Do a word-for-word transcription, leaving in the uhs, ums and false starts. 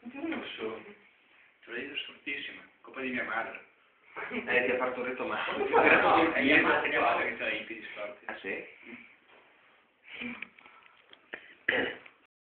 Non lo so. Te l'ho detto fortissima, colpa di mia madre. Eh, ti ha partorito male. No, è mia madre, mia madre che ha i piedi storti. Ah sì?